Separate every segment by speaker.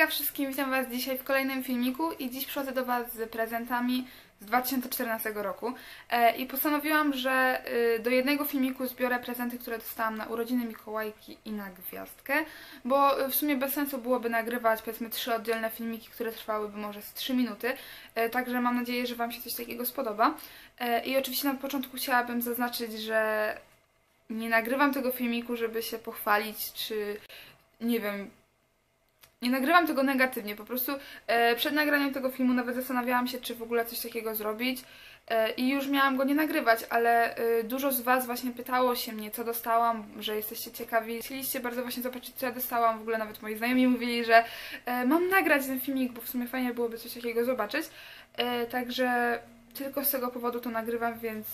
Speaker 1: Hejka wszystkim, witam Was dzisiaj w kolejnym filmiku i dziś przychodzę do Was z prezentami z 2014 roku i postanowiłam, że do jednego filmiku zbiorę prezenty, które dostałam na urodziny Mikołajki i na gwiazdkę, bo w sumie bez sensu byłoby nagrywać powiedzmy 3 oddzielne filmiki, które trwałyby może z 3 minuty, także mam nadzieję, że Wam się coś takiego spodoba. I oczywiście na początku chciałabym zaznaczyć, że nie nagrywam tego filmiku, żeby się pochwalić, czy nie wiem, nie nagrywam tego negatywnie, po prostu przed nagraniem tego filmu nawet zastanawiałam się, czy w ogóle coś takiego zrobić i już miałam go nie nagrywać, ale dużo z Was właśnie pytało się mnie, co dostałam, że jesteście ciekawi. Chcieliście bardzo właśnie zobaczyć, co ja dostałam, w ogóle nawet moi znajomi mówili, że mam nagrać ten filmik, bo w sumie fajnie byłoby coś takiego zobaczyć, także tylko z tego powodu to nagrywam, więc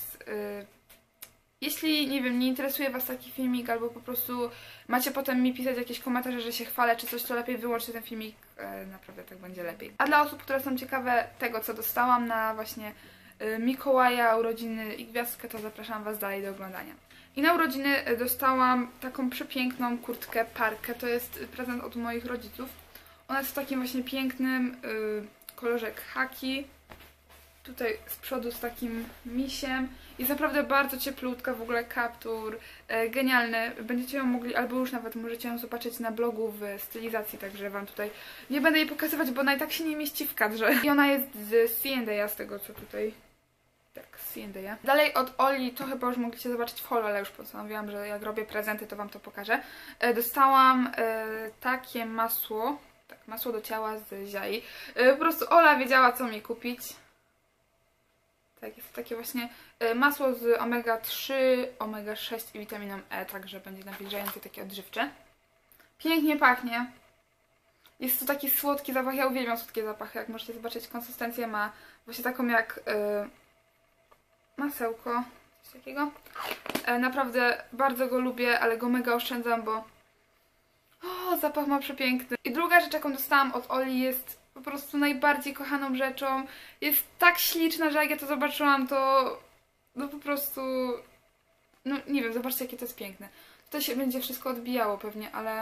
Speaker 1: jeśli, nie wiem, nie interesuje Was taki filmik, albo po prostu macie potem mi pisać jakieś komentarze, że się chwalę czy coś, to lepiej wyłączcie ten filmik, naprawdę tak będzie lepiej. A dla osób, które są ciekawe tego, co dostałam na właśnie Mikołaja, urodziny i gwiazdkę, to zapraszam Was dalej do oglądania. I na urodziny dostałam taką przepiękną kurtkę parkę, to jest prezent od moich rodziców. Ona jest w takim właśnie pięknym kolorze khaki. Tutaj z przodu z takim misiem. Jest naprawdę bardzo cieplutka, w ogóle kaptur, genialny. Będziecie ją mogli, albo już nawet możecie ją zobaczyć na blogu w stylizacji, także Wam tutaj nie będę jej pokazywać, bo ona i tak się nie mieści w kadrze. I ona jest z C&A, z tego co tutaj... Tak, z C&A. Dalej od Oli, to chyba już mogliście zobaczyć w holu, ale już postanowiłam, że jak robię prezenty, to Wam to pokażę. Dostałam takie masło, tak, masło do ciała z Ziai. Po prostu Ola wiedziała, co mi kupić. Tak, jest to takie właśnie masło z omega-3, omega-6 i witaminą E, także będzie nawilżające, takie odżywcze. Pięknie pachnie. Jest to taki słodki zapach, ja uwielbiam słodkie zapachy, jak możecie zobaczyć, konsystencję ma właśnie taką jak masełko, coś takiego. Naprawdę bardzo go lubię, ale go mega oszczędzam, bo zapach ma przepiękny. I druga rzecz, jaką dostałam od Oli, jest po prostu najbardziej kochaną rzeczą. Jest tak śliczna, że jak ja to zobaczyłam, to no po prostu... No nie wiem, zobaczcie, jakie to jest piękne. Tutaj się będzie wszystko odbijało pewnie, ale...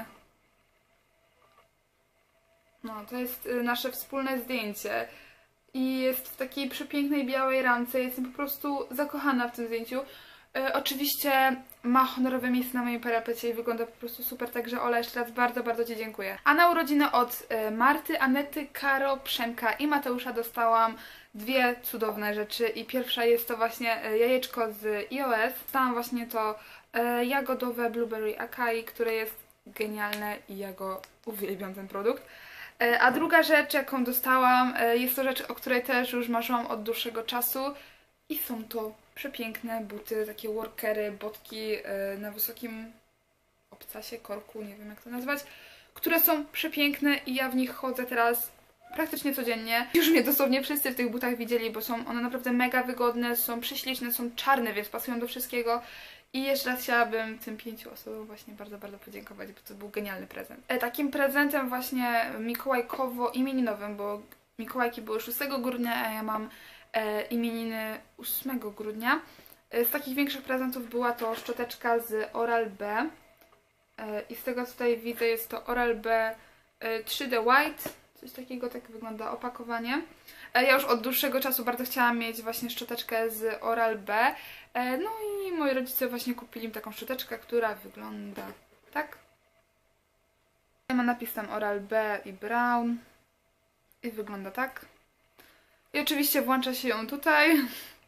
Speaker 1: No, to jest nasze wspólne zdjęcie. I jest w takiej przepięknej białej ramce. Jestem po prostu zakochana w tym zdjęciu. Oczywiście ma honorowe miejsce na moim parapecie i wygląda po prostu super, także Ola, jeszcze raz bardzo, bardzo Ci dziękuję. A na urodziny od Marty, Anety, Karo, Przemka i Mateusza dostałam dwie cudowne rzeczy i pierwsza jest to właśnie jajeczko z iOS. Dostałam właśnie to jagodowe Blueberry Acai, które jest genialne i ja go uwielbiam, ten produkt. A druga rzecz, jaką dostałam, jest to rzecz, o której też już marzyłam od dłuższego czasu i są to przepiękne buty, takie workery, botki na wysokim obcasie, korku, nie wiem jak to nazwać, które są przepiękne i ja w nich chodzę teraz praktycznie codziennie. Już mnie dosłownie wszyscy w tych butach widzieli, bo są one naprawdę mega wygodne, są prześliczne, są czarne, więc pasują do wszystkiego. I jeszcze raz chciałabym tym 5 osobom właśnie bardzo, bardzo podziękować, bo to był genialny prezent. Takim prezentem właśnie mikołajkowo-imieninowym, bo Mikołajki były 6 grudnia, a ja mam imieniny 8 grudnia. Z takich większych prezentów była to szczoteczka z Oral-B. I z tego co tutaj widzę, jest to Oral-B 3D White. Coś takiego, tak wygląda opakowanie. Ja już od dłuższego czasu bardzo chciałam mieć właśnie szczoteczkę z Oral-B. No i moi rodzice właśnie kupili mi taką szczoteczkę, która wygląda tak. Ma napis tam Oral-B i Brown. I wygląda tak. I oczywiście włącza się ją tutaj.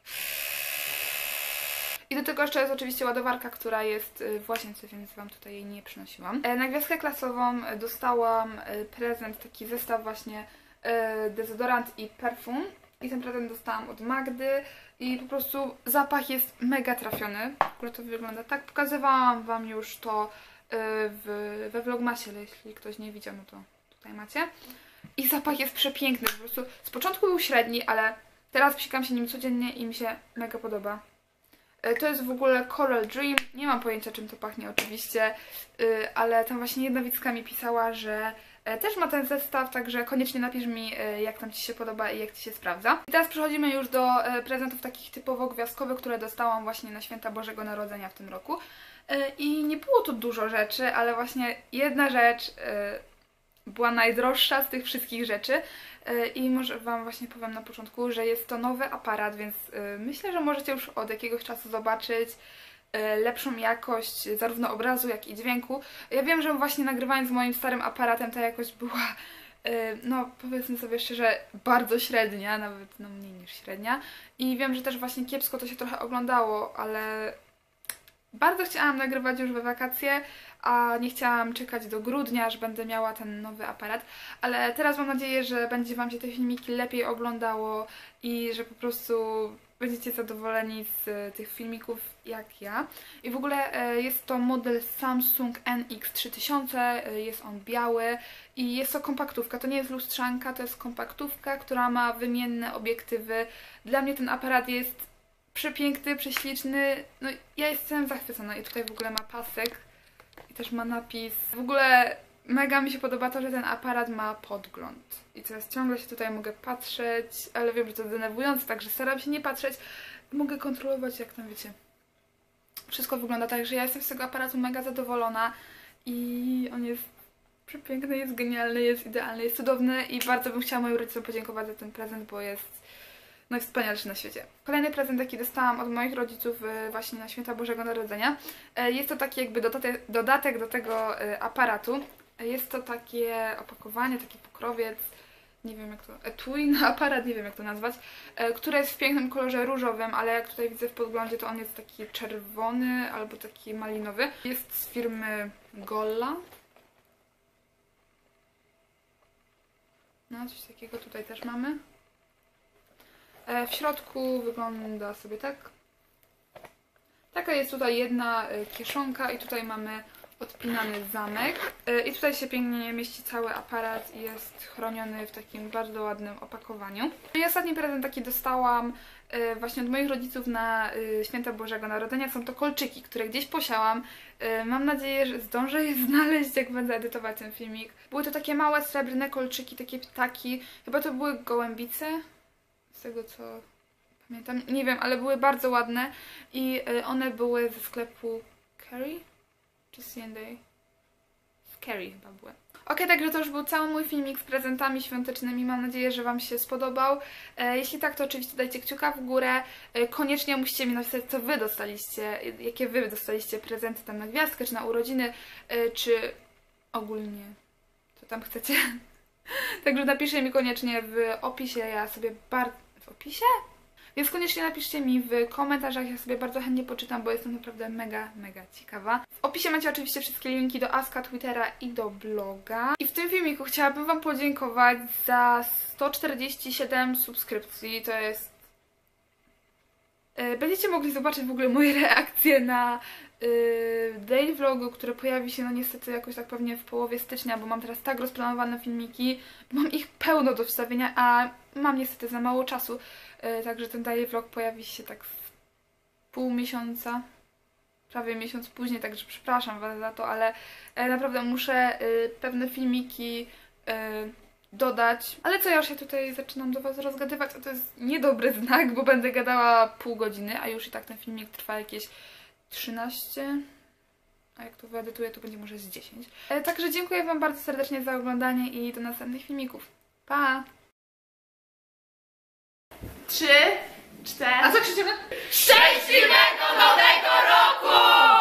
Speaker 1: I do tego jeszcze jest oczywiście ładowarka, która jest w łazience, więc Wam tutaj jej nie przynosiłam. Na gwiazdkę klasową dostałam prezent, taki zestaw właśnie dezodorant i perfum. I ten prezent dostałam od Magdy i po prostu zapach jest mega trafiony. W ogóle to wygląda tak. Pokazywałam Wam już to we vlogmasie, ale jeśli ktoś nie widział, no to tutaj macie. I zapach jest przepiękny, po prostu z początku był średni, ale teraz psikam się nim codziennie i mi się mega podoba. To jest w ogóle Coral Dream, nie mam pojęcia czym to pachnie oczywiście, ale tam właśnie jedna widzka mi pisała, że też ma ten zestaw, także koniecznie napisz mi, jak tam Ci się podoba i jak Ci się sprawdza. I teraz przechodzimy już do prezentów takich typowo gwiazdkowych, które dostałam właśnie na święta Bożego Narodzenia w tym roku. I nie było tu dużo rzeczy, ale właśnie jedna rzecz była najdroższa z tych wszystkich rzeczy. I może Wam właśnie powiem na początku, że jest to nowy aparat, więc myślę, że możecie już od jakiegoś czasu zobaczyć lepszą jakość zarówno obrazu, jak i dźwięku. Ja wiem, że właśnie nagrywając z moim starym aparatem ta jakość była, no powiedzmy sobie szczerze, bardzo średnia, nawet no mniej niż średnia. I wiem, że też właśnie kiepsko to się trochę oglądało, ale bardzo chciałam nagrywać już we wakacje, a nie chciałam czekać do grudnia, aż będę miała ten nowy aparat, ale teraz mam nadzieję, że będzie Wam się te filmiki lepiej oglądało i że po prostu będziecie zadowoleni z tych filmików jak ja. I w ogóle jest to model Samsung NX3000, jest on biały i jest to kompaktówka, to nie jest lustrzanka, to jest kompaktówka, która ma wymienne obiektywy. Dla mnie ten aparat jest przepiękny, prześliczny, no ja jestem zachwycona i tutaj w ogóle ma pasek i też ma napis. W ogóle mega mi się podoba to, że ten aparat ma podgląd i teraz ciągle się tutaj mogę patrzeć, ale wiem, że to denerwujące, także staram się nie patrzeć. Mogę kontrolować, jak tam wiecie, wszystko wygląda tak, że ja jestem z tego aparatu mega zadowolona i on jest przepiękny, jest genialny, jest idealny, jest cudowny i bardzo bym chciała moim rodzicom podziękować za ten prezent, bo jest najwspanialszy na świecie. Kolejny prezent, jaki dostałam od moich rodziców właśnie na Święta Bożego Narodzenia. Jest to taki jakby dodatek do tego aparatu. Jest to takie opakowanie, taki pokrowiec, nie wiem jak to, etui na aparat, nie wiem jak to nazwać, które jest w pięknym kolorze różowym, ale jak tutaj widzę w podglądzie, to on jest taki czerwony albo taki malinowy. Jest z firmy Golla. No, coś takiego tutaj też mamy. W środku wygląda sobie tak. Taka jest tutaj jedna kieszonka i tutaj mamy odpinany zamek. I tutaj się pięknie mieści cały aparat i jest chroniony w takim bardzo ładnym opakowaniu. I ostatni prezent taki dostałam właśnie od moich rodziców na Święta Bożego Narodzenia. Są to kolczyki, które gdzieś posiałam. Mam nadzieję, że zdążę je znaleźć, jak będę edytować ten filmik. Były to takie małe srebrne kolczyki, takie ptaki. Chyba to były gołębice. Z tego co pamiętam, nie wiem, ale były bardzo ładne i one były ze sklepu Carry czy C&A? Z Carry chyba były. Ok, także to już był cały mój filmik z prezentami świątecznymi. Mam nadzieję, że Wam się spodobał. Jeśli tak, to oczywiście dajcie kciuka w górę. Koniecznie musicie mi napisać, co Wy dostaliście, jakie Wy dostaliście prezenty tam na gwiazdkę, czy na urodziny, czy ogólnie co tam chcecie. Także napiszcie mi koniecznie w opisie, ja sobie bardzo... W opisie? Więc koniecznie napiszcie mi w komentarzach, ja sobie bardzo chętnie poczytam, bo jestem naprawdę mega, mega ciekawa. W opisie macie oczywiście wszystkie linki do Aska, Twittera i do bloga. I w tym filmiku chciałabym Wam podziękować za 147 subskrypcji, to jest... Będziecie mogli zobaczyć w ogóle moje reakcje na daily vlogu, które pojawi się no niestety jakoś tak pewnie w połowie stycznia, bo mam teraz tak rozplanowane filmiki, mam ich pełno do wstawienia, a mam niestety za mało czasu, także ten daily vlog pojawi się tak z pół miesiąca, prawie miesiąc później, także przepraszam Was za to, ale naprawdę muszę pewne filmiki dodać. Ale co, ja już się tutaj zaczynam do Was rozgadywać, a to jest niedobry znak, bo będę gadała pół godziny, a już i tak ten filmik trwa jakieś 13, a jak to wyedytuję, to będzie może z 10. Także dziękuję Wam bardzo serdecznie za oglądanie i do następnych filmików. Pa!
Speaker 2: 3, 4...
Speaker 1: A co krzyczymy?
Speaker 2: Szczęśliwego Nowego Roku!